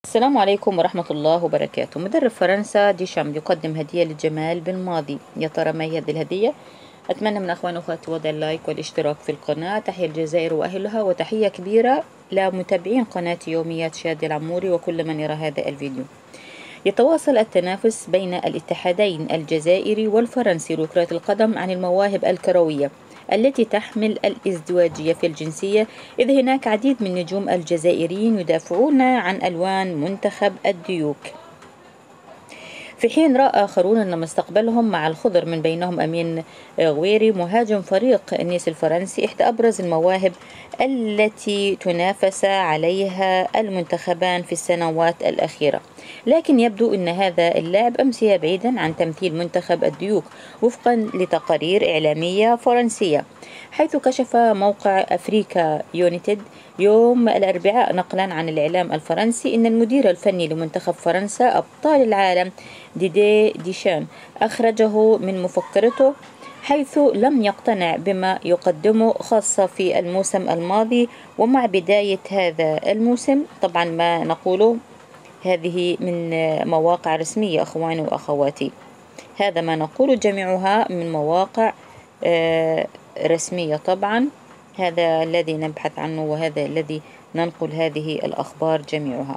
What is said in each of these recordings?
السلام عليكم ورحمة الله وبركاته. مدرب فرنسا ديشامب يقدم هدية للجمال بالماضي. يا ترى ما هي هذه الهدية؟ أتمنى من أخواني وأخواتي وضع اللايك والاشتراك في القناة. تحية الجزائر وأهلها، وتحية كبيرة لمتابعين قناة يوميات شادي العموري وكل من يرى هذا الفيديو. يتواصل التنافس بين الاتحادين الجزائري والفرنسي لكرة القدم عن المواهب الكروية التي تحمل الازدواجية في الجنسية، إذ هناك عديد من النجوم الجزائريين يدافعون عن ألوان منتخب الديوك، في حين رأى آخرون أن مستقبلهم مع الخضر، من بينهم أمين غويري مهاجم فريق نيس الفرنسي، إحدى أبرز المواهب التي تنافس عليها المنتخبان في السنوات الأخيرة. لكن يبدو أن هذا اللاعب أمسي بعيدا عن تمثيل منتخب الديوك وفقا لتقارير إعلامية فرنسية، حيث كشف موقع أفريكا يونيتد يوم الأربعاء نقلا عن الإعلام الفرنسي أن المدير الفني لمنتخب فرنسا أبطال العالم ديدي ديشان أخرجه من مفكرته، حيث لم يقتنع بما يقدمه، خاصة في الموسم الماضي. ومع بداية هذا الموسم، طبعا ما نقوله هذه من مواقع رسمية أخواني وأخواتي، هذا ما نقول جميعها من مواقع رسمية. طبعا هذا الذي نبحث عنه وهذا الذي ننقل هذه الأخبار جميعها.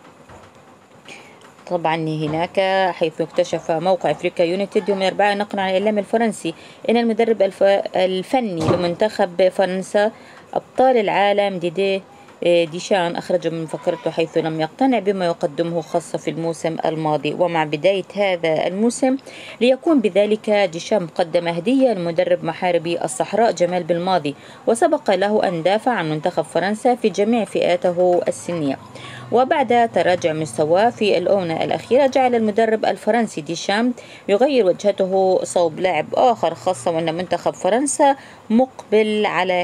طبعا هناك حيث اكتشف موقع أفريكا يونيتد يوم الأربعاء نقلا عن الإعلام الفرنسي أن المدرب الفني لمنتخب فرنسا أبطال العالم ديدي ديشان أخرج من مفكرته، حيث لم يقتنع بما يقدمه، خاصة في الموسم الماضي. ومع بداية هذا الموسم ليكون بذلك ديشام قدم هدية لمدرب محاربي الصحراء جمال بالماضي، وسبق له أن دافع عن منتخب فرنسا في جميع فئاته السنية. وبعد تراجع مستواه في الآونة الأخيرة، جعل المدرب الفرنسي ديشام يغير وجهته صوب لاعب آخر، خاصة وأن منتخب فرنسا مقبل على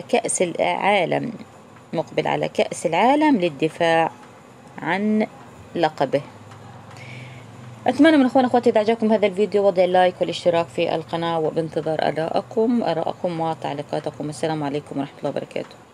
كأس العالم للدفاع عن لقبه. أتمنى من أخواني أخواتي إذا عجبكم هذا الفيديو وضع اللايك والاشتراك في القناة، وبانتظار آرائكم وتعليقاتكم. السلام عليكم ورحمة الله وبركاته.